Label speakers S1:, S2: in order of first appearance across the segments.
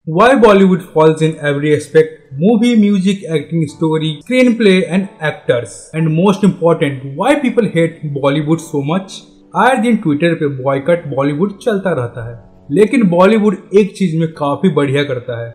S1: Why Bollywood falls in every aspect: movie, music, acting, story, screenplay and actors. And most important, why people hate Bollywood so much? आए दिन Twitter पे boy cut Bollywood चलता रहता है, लेकिन बॉलीवुड एक चीज में काफी बढ़िया करता है: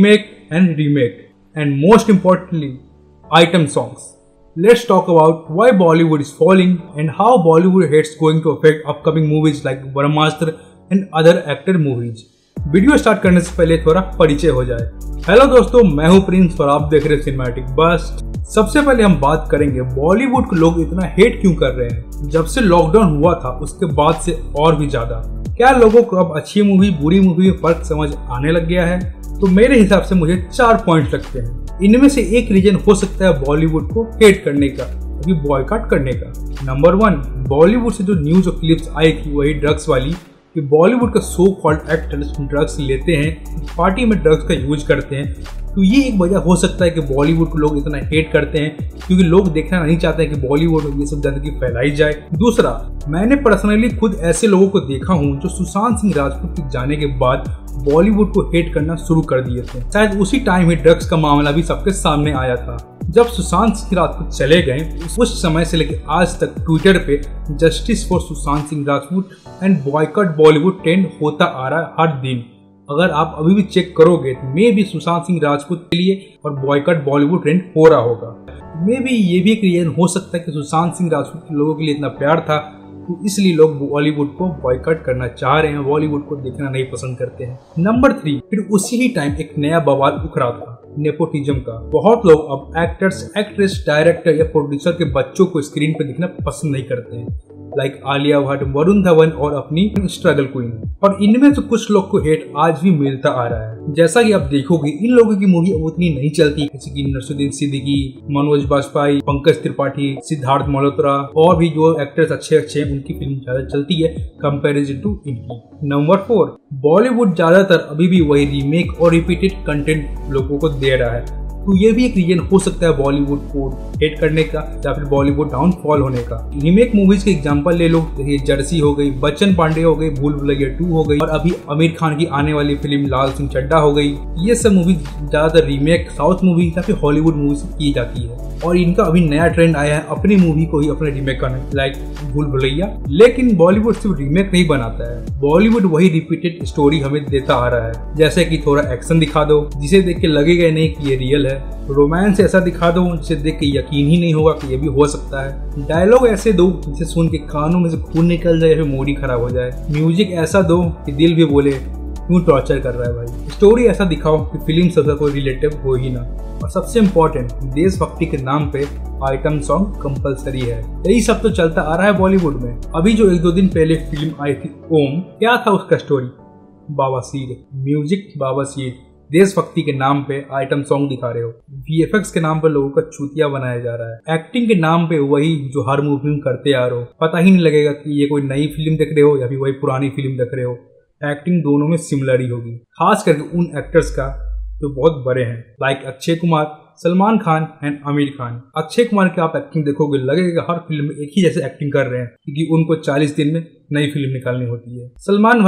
S1: remake and most importantly item songs. Let's talk about why Bollywood is falling and how Bollywood hates going to affect upcoming movies like Brahmastra and other actor movies. Video start करने से पहले थोड़ा परिचय हो जाए. हेलो दोस्तों, मैं हूं प्रिंस और आप देख रहे हैं सिनेमैटिक बस्ट. सबसे पहले हम बात करेंगे बॉलीवुड को लोग इतना हेट क्यों कर रहे हैं. जब से लॉकडाउन हुआ था उसके बाद से और भी ज्यादा. क्या लोगों को अब अच्छी मूवी बुरी मूवी में फर्क समझ आने लग गया है? तो मेरे हिसाब से मुझे 4 पॉइंट्स लगते हैं. इनमें से एक रीजन हो सकता है बॉलीवुड को हेट करने का, अभी बॉयकॉट करने का. नंबर 1, बॉलीवुड से जो न्यूज और क्लिप्स आई थी वही ड्रग्स वाली, कि बॉलीवुड का सो कॉल्ड एक्टर्स ड्रग्स लेते हैं, पार्टी में ड्रग्स का यूज करते हैं. तो ये एक वजह हो सकता है कि बॉलीवुड को लोग इतना हेट करते हैं, क्योंकि लोग देखना नहीं चाहते हैं कि बॉलीवुड में ये सब गंदगी फैलाई जाए. दूसरा, मैंने पर्सनली खुद ऐसे लोगों को देखा हूँ जो सुशांत सिंह राजपूत के जाने के बाद बॉलीवुड को हेट करना शुरू कर दिए थे. शायद उसी टाइम ही ड्रग्स का मामला भी सबके सामने आया था. जब सुशांत सिंह राजपूत चले गए उस समय से लेकर आज तक ट्विटर पे justice for Sushant Singh Rajput and boycott Bollywood trend होता आ रहा है हर दिन. अगर आप अभी भी चेक करोगे तो मे भी सुशांत सिंह राजपूत के लिए और बॉयकॉट बॉलीवुड ट्रेंड हो रहा होगा. मे भी ये भी एक रीजन हो सकता है कि सुशांत सिंह राजपूत के लोगों के लिए इतना प्यार था तो इसलिए लोग बॉलीवुड को बॉयकॉट करना चाह रहे हैं, बॉलीवुड को देखना नहीं पसंद करते हैं. नंबर 3, फिर उसी ही टाइम एक नया बवाल उखड़ा था नेपोटिज्म का. बहुत लोग अब एक्टर्स, एक्ट्रेस, डायरेक्टर या प्रोड्यूसर के बच्चों को स्क्रीन पर दिखना पसंद नहीं करते हैं, लाइक आलिया भट्ट, वरुण धवन और अपनी स्ट्रगल क्वीन. और इनमें से कुछ लोग को हेट आज भी मिलता आ रहा है. जैसा कि आप देखोगे इन लोगों की मूवी अब उतनी नहीं चलती, जैसे कि नसरुद्दीन सिद्दीकी, मनोज बाजपेयी, पंकज त्रिपाठी, सिद्धार्थ मल्होत्रा और भी जो एक्टर्स अच्छे हैं उनकी फिल्म ज्यादा चलती है कंपैरिजन टू इनकी. नंबर 4, बॉलीवुड ज्यादातर अभी भी वही रीमेक और रिपीटेड कंटेंट लोगों को दे रहा है. तो ये भी एक रीजन हो सकता है बॉलीवुड को हेट करने का या फिर बॉलीवुड डाउनफॉल होने का. रीमेक मूवीज के एग्जांपल ले लो, जैसे जर्सी हो गई, बच्चन पांडे हो गई, भूल भुलैया 2 हो गई और अभी आमिर खान की आने वाली फिल्म लाल सिंह चड्ढा हो गई. ये सब मूवीज ज्यादातर रीमेक साउथ मूवी या फिर हॉलीवुड मूवी से की जाती है और इनका अभी नया ट्रेंड आया है अपनी मूवी को ही अपने रीमेक करने, लाइक भूल भुलैया. लेकिन बॉलीवुड सिर्फ रीमेक नहीं बनाता है, बॉलीवुड वही रिपीटेड स्टोरी हमें देता आ रहा है. जैसे कि थोड़ा एक्शन दिखा दो जिसे देख के लगेगा नहीं कि ये रियल है, रोमांस ऐसा दिखा दो जिसे देख के यकीन ही नहीं होगा कि ये भी हो सकता है, डायलॉग ऐसे दो जिसे सुन के कानों में से खून निकल जाए या मूडी खराब हो जाए, म्यूजिक ऐसा दो कि दिल भी बोले क्यों टॉर्चर कर रहा है भाई, स्टोरी ऐसा दिखाओ कि फिल्म से कोई रिलेटिव हो ही ना. और सबसे इम्पोर्टेंट, देशभक्ति के नाम पे आइटम सॉन्ग कंपलसरी है. यही सब तो चलता आ रहा है बॉलीवुड में. अभी जो 1-2 दिन पहले फिल्म आई थी ओम, क्या था उसका स्टोरी? बाबासीर, म्यूजिक बाबासीर. देशभक्ति के नाम पे आइटम सॉन्ग दिखा रहे हो, वीएफएक्स के नाम पे लोगों का चूतिया बनाया जा रहा है, एक्टिंग के नाम पे वही जो हर मूवी में करते आ रहे हो. पता ही नहीं लगेगा कि ये कोई नई फिल्म देख रहे हो या फिर वही पुरानी फिल्म देख रहे हो. एक्टिंग दोनों में सिमिलर ही होगी, खास करके उन एक्टर्स का जो बहुत बड़े हैं, लाइक अक्षय कुमार, सलमान खान एंड आमिर खान. अक्षय कुमार की आप एक्टिंग देखोगे लगेगा हर फिल्म में एक ही जैसे एक्टिंग कर रहे हैं, क्योंकि उनको 40 दिन में नई फिल्म निकालनी होती है. सलमान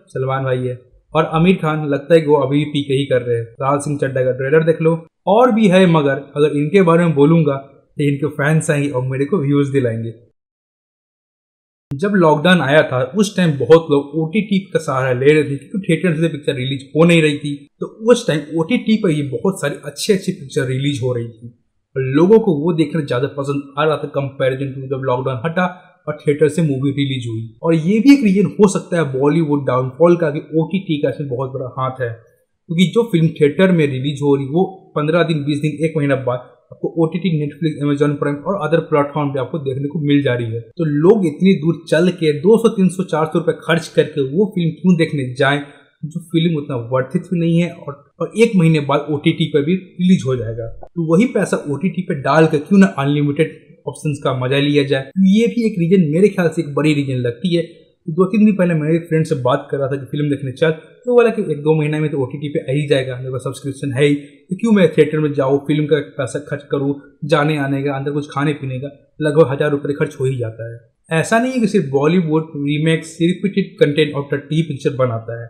S1: भाई है और आमिर खान लगता है कि वो अभी भी पीके ही कर रहे हैं. लाल सिंह चड्ढा का ट्रेलर देख लो. और भी है, मगर अगर इनके बारे में बोलूंगा तो इनके फैंस आएंगे और मेरे को व्यूज दिलाएंगे. जब लॉकडाउन आया था उस टाइम बहुत लोग ओटीटी का सहारा ले रहे थे, क्योंकि थिएटर से पिक्चर रिलीज हो नहीं रही थी. तो उस टाइम ओटीटी पर ही बहुत सारी अच्छी पिक्चर रिलीज हो रही थी और लोगों को वो देखना ज्यादा पसंद आ रहा था कंपैरिजन टू जब लॉकडाउन हटा और थिएटर से मूवी रिलीज हुई. और ये भी एक रीजन हो सकता है बॉलीवुड डाउनफॉल का कि ओटीटी का इसमें बहुत बड़ा हाथ है, क्योंकि जो फिल्म थिएटर में रिलीज हो रही वो 15 दिन, 20 दिन, 1 महीना बाद आपको ओटीटी, नेटफ्लिक्स, अमेजॉन प्राइम और अदर प्लेटफॉर्म पे आपको देखने को मिल जा रही है. तो लोग इतनी दूर चल के 200, 300, 400 रुपए खर्च करके वो फिल्म क्यों देखने जाएं जो फिल्म उतना वर्थित भी नहीं है और 1 महीने बाद ओटीटी पर भी रिलीज हो जाएगा. तो वही पैसा ओटीटी पे डाल कर क्यों ना अनलिमिटेड ऑप्शंस का मजा लिया जाए. ये भी एक रीजन मेरे ख्याल से एक बड़ी रीजन लगती है. 2-3 दिन पहले मेरे एक फ्रेंड से बात कर रहा था कि फिल्म देखने चल, तो बोला कि 1-2 महीना में तो ओटीटी पे आ ही जाएगा, मेरे पास सब्सक्रिप्शन है ही, तो क्यों मैं थिएटर में जाऊँ, फिल्म का पैसा खर्च करूँ, जाने आने का, अंदर कुछ खाने पीने का लगभग 1000 रुपये खर्च हो ही जाता है. ऐसा नहीं है कि सिर्फ बॉलीवुड रीमेक्स, रिपीटेड कंटेंट और टी पिक्चर बनाता है,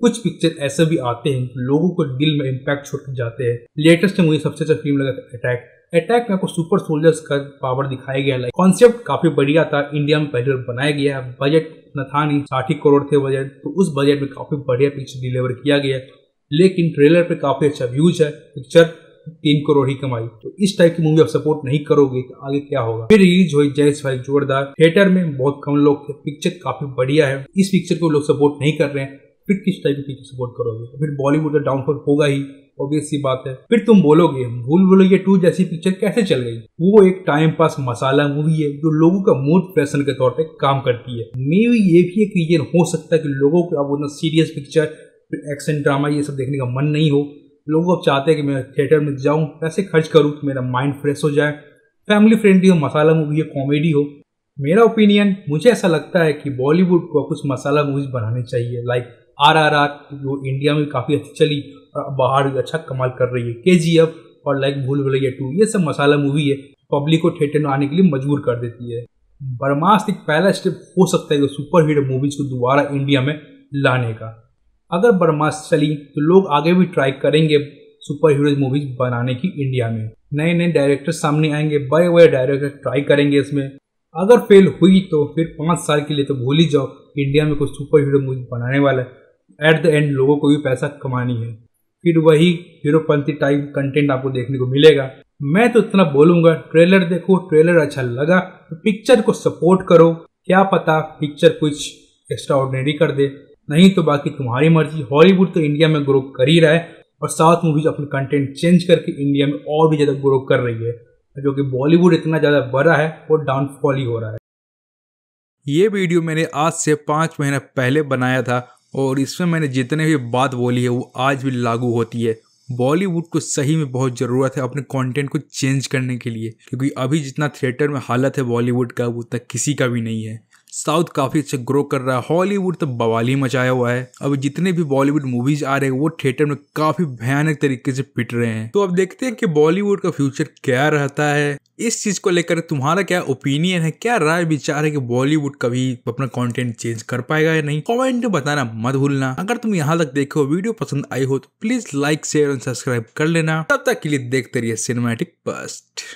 S1: कुछ पिक्चर ऐसे भी आते हैं लोगों को दिल में इम्पैक्ट छोड़ जाते हैं। लेटेस्ट में मुझे सबसे अच्छा फिल्म लगा था अटैक। अटैक में आपको सुपर सोल्जर्स का पावर दिखाया गया। लाइक कॉन्सेप्ट काफी बढ़िया था, इंडिया में पहले बनाया गया। बजट न था नहीं, 60 करोड़ थे बजट, तो उस बजट में काफी बढ़िया पिक्चर डिलीवर किया गया। लेकिन ट्रेलर पे काफी अच्छा व्यूज है, पिक्चर 3 करोड़ ही कमाई। तो इस टाइप की मूवी आप सपोर्ट नहीं करोगे तो आगे क्या होगा। फिर रिलीज हुई जय भाई जोरदार, थिएटर में बहुत कम लोग थे, पिक्चर काफी बढ़िया है। इस पिक्चर को लोग सपोर्ट नहीं कर रहे हैं, फिर किस टाइप की पिक्चर सपोर्ट करोगे। फिर बॉलीवुड का डाउनफॉल होगा ही, ऑब्वियस सी बात है। फिर तुम बोलोगे भूल भुलैया 2 जैसी पिक्चर कैसे चल गई। वो एक टाइम पास मसाला मूवी है जो लोगों का मूड फ्रेशन के तौर पे काम करती है। मे बी ये भी एक रीजन हो सकता है कि लोगों को अब उतना सीरियस पिक्चर, एक्शन ड्रामा ये सब देखने का मन नहीं हो। लोग अब चाहते हैं कि मैं थिएटर में जाऊं, पैसे खर्च करूं तो मेरा माइंड फ्रेश हो जाए, फैमिली फ्रेंडली हो, मसाला मूवी हो, कॉमेडी हो। मेरा ओपिनियन, मुझे ऐसा लगता है कि बॉलीवुड को कुछ मसाला मूवीज बनानी चाहिए। लाइक RRR जो इंडिया में काफी अच्छी चली और बाहर भी अच्छा कमाल कर रही है। KGF और लाइक भूल भुलैया 2 ये सब मसाला मूवी है, पब्लिक को थिएटर में आने के लिए मजबूर कर देती है। ब्रह्मास्त्र एक पहला स्टेप हो सकता है कि सुपर हीरो मूवीज को दोबारा इंडिया में लाने का। अगर ब्रह्मास्त्र चली तो लोग आगे भी ट्राई करेंगे सुपर हीरोज मूवीज बनाने की इंडिया में। नए नए डायरेक्टर सामने आएंगे, बड़े बड़े डायरेक्टर ट्राई करेंगे इसमें। अगर फेल हुई तो फिर 5 साल के लिए तो भूल ही जाओ, इंडिया में कुछ सुपर हीरो मूवी बनाने वाला है। एट द एंड लोगों को भी पैसा कमानी है, फिर वही हीरोपंती टाइप कंटेंट आपको देखने को मिलेगा। मैं तो इतना बोलूंगा, ट्रेलर देखो, ट्रेलर अच्छा लगा तो पिक्चर को सपोर्ट करो। क्या पता पिक्चर कुछ एक्स्ट्रा ऑर्डिनरी कर दे, नहीं तो बाकी तुम्हारी मर्जी। हॉलीवुड तो इंडिया में ग्रो कर ही रहा है और साउथ मूवीज अपने कंटेंट चेंज करके इंडिया में और भी ज्यादा ग्रो कर रही है, जो कि बॉलीवुड इतना ज्यादा बड़ा है वो डाउनफॉल ही हो रहा है।
S2: ये वीडियो मैंने आज से 5 महीना पहले बनाया था और इसमें मैंने जितने भी बात बोली है वो आज भी लागू होती है। बॉलीवुड को सही में बहुत ज़रूरत है अपने कंटेंट को चेंज करने के लिए, क्योंकि अभी जितना थिएटर में हालत है बॉलीवुड का वो तक किसी का भी नहीं है। साउथ काफ़ी अच्छा ग्रो कर रहा है, हॉलीवुड तो बवाल ही मचाया हुआ है। अब जितने भी बॉलीवुड मूवीज आ रहे हैं वो थिएटर में काफ़ी भयानक तरीके से पिट रहे हैं। तो अब देखते हैं कि बॉलीवुड का फ्यूचर क्या रहता है। इस चीज़ को लेकर तुम्हारा क्या ओपिनियन है, क्या राय विचार है कि बॉलीवुड कभी अपना कंटेंट चेंज कर पाएगा या नहीं। कमेंट में बताना मत भूलना। अगर तुम यहाँ तक देखो वीडियो पसंद आई हो तो प्लीज लाइक शेयर और सब्सक्राइब कर लेना। तब तक के लिए देखते रहिए सिनेमैटिक बस्ट।